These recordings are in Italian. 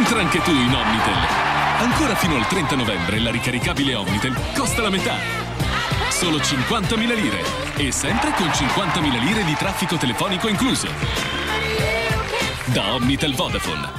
Entra anche tu in Omnitel. Ancora fino al 30 novembre la ricaricabile Omnitel costa la metà. Solo 50.000 lire. E sempre con 50.000 lire di traffico telefonico incluso. Da Omnitel Vodafone.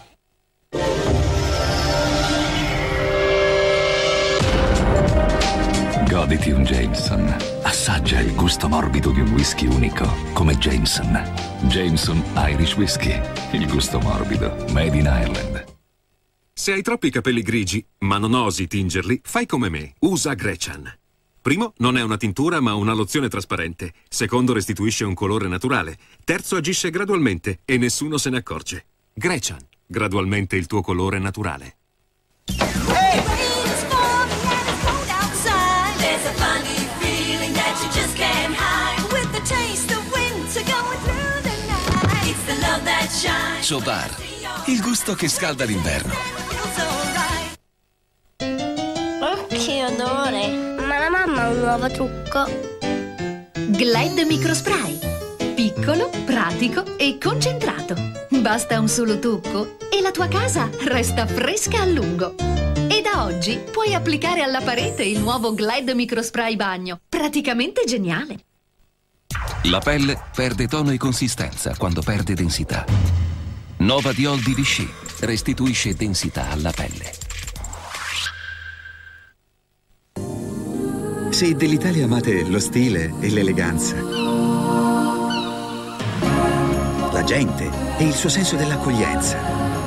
Goditi un Jameson. Assaggia il gusto morbido di un whisky unico, come Jameson. Jameson Irish Whiskey. Il gusto morbido. Made in Ireland. Se hai troppi capelli grigi, ma non osi tingerli, fai come me. Usa Gretchen. Primo, non è una tintura, ma una lozione trasparente. Secondo, restituisce un colore naturale. Terzo, agisce gradualmente e nessuno se ne accorge. Gretchen. Gradualmente il tuo colore naturale. Sobar, il gusto che scalda l'inverno. Oh, che odore! Ma la mamma ha un nuovo trucco. Glad Microspray. Piccolo, pratico e concentrato. Basta un solo tocco e la tua casa resta fresca a lungo. E da oggi puoi applicare alla parete il nuovo Glad Microspray bagno. Praticamente geniale. La pelle perde tono e consistenza quando perde densità. Nova Diol di Vichy restituisce densità alla pelle. Se dell'Italia amate lo stile e l'eleganza, la gente e il suo senso dell'accoglienza,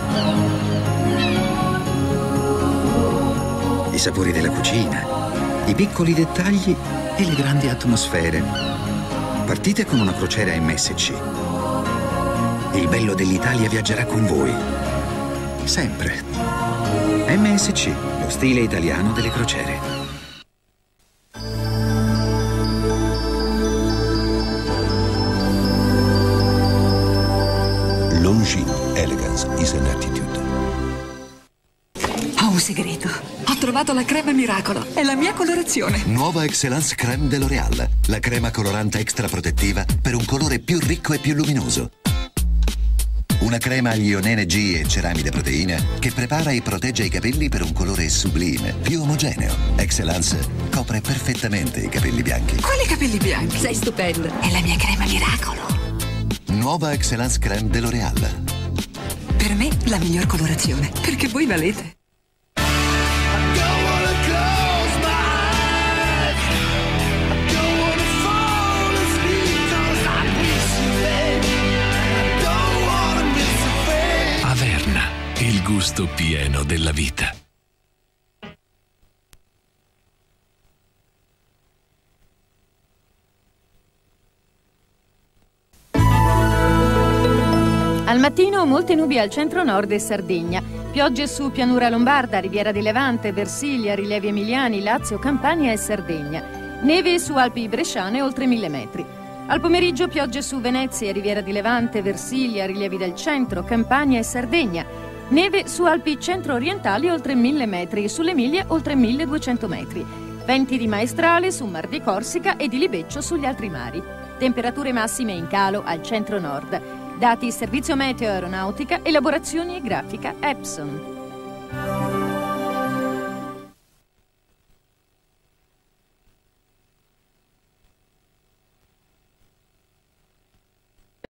i sapori della cucina, i piccoli dettagli e le grandi atmosfere, partite con una crociera MSC. Il bello dell'Italia viaggerà con voi. Sempre. MSC, lo stile italiano delle crociere. Longines, elegance is an attitude. Ho un segreto. Ho trovato la crema miracolo. È la mia colorazione. Nuova Excellence Crème de L'Oréal. La crema colorante extra protettiva per un colore più ricco e più luminoso. Una crema agli ionene G e ceramide proteine che prepara e protegge i capelli per un colore sublime, più omogeneo. Excellence copre perfettamente i capelli bianchi. Quali capelli bianchi? Sei stupenda. È la mia crema miracolo. Nuova Excellence Crème de L'Oréal. Per me la miglior colorazione, perché voi valete. Averna, il gusto pieno della vita. Al mattino molte nubi al centro-nord e Sardegna, piogge su pianura lombarda, Riviera di Levante, Versilia, rilievi emiliani, Lazio, Campania e Sardegna. Neve su Alpi bresciane oltre 1000 metri. Al pomeriggio piogge su Venezia, Riviera di Levante, Versilia, rilievi del centro, Campania e Sardegna. Neve su Alpi centro-orientali oltre 1000 metri e sull'Emilia oltre 1200 metri. Venti di maestrale su Mar di Corsica e di Libeccio sugli altri mari. Temperature massime in calo al centro-nord. Dati Servizio Meteo Aeronautica, elaborazioni e grafica Epson.